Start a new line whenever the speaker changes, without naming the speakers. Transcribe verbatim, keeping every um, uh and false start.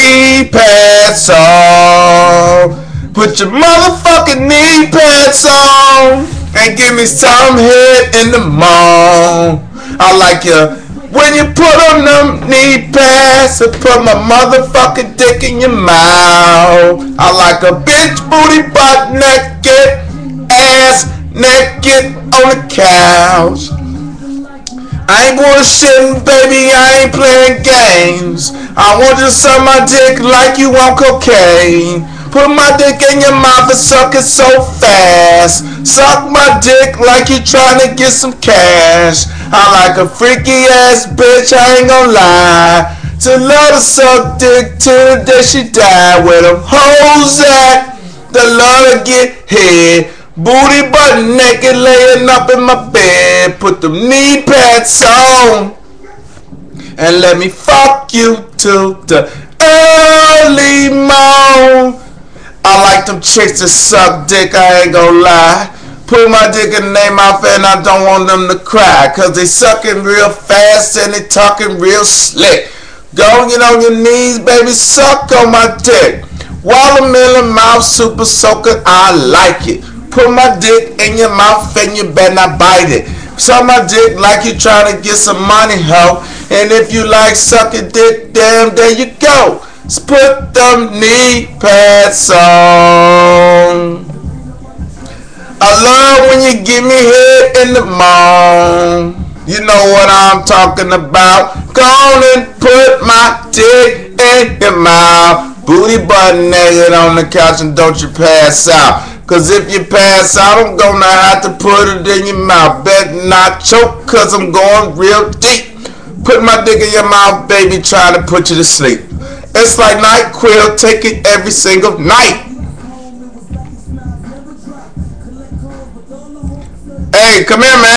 knee pads on. Put your motherfucking knee pads on and give me some head in the mall. I like you when you put on them knee pads and put my motherfucking dick in your mouth. I like a bitch booty butt naked, ass naked on the couch. I ain't bullshitting, baby, I ain't playing games. I want you to suck my dick like you want cocaine. Put my dick in your mouth and suck it so fast. Suck my dick like you trying to get some cash. I like a freaky ass bitch, I ain't gon' lie. To love to suck dick till the day she die. Where them hoes at, the love to get head. Booty butt naked laying up in my bed. Put them knee pads on and let me fuck you till the early morn. I like them chicks that suck dick, I ain't gon' lie. Put my dick in their mouth and I don't want them to cry. Cause they sucking real fast and they talking real slick. Go get on your knees, baby, suck on my dick. Watermelon mouth super soaker, I like it. Put my dick in your mouth and you better not bite it. Suck my dick like you trying to get some money, ho. And if you like sucking dick, damn, there you go. Put them knee pads on. I love when you give me head in the mall. You know what I'm talking about. Go on and put my dick in your mouth. Booty butt naked on the couch and don't you pass out. Cause if you pass out, I'm gonna have to put it in your mouth. Better not choke cause I'm going real deep. Put my dick in your mouth, baby, trying to put you to sleep. It's like NyQuil, take it every single night. Hey, come here, man.